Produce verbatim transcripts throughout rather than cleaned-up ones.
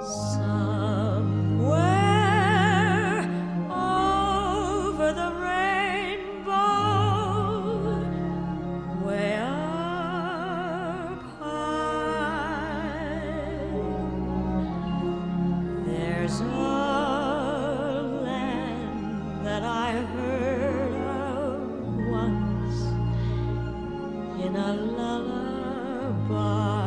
Somewhere over the rainbow, way up high, there's a land that I heard of once in a lullaby.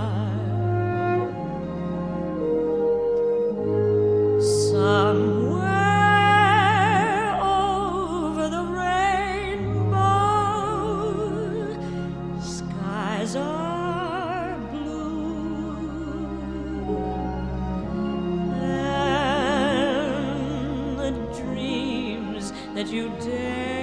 Somewhere over the rainbow, skies are blue, and the dreams that you dare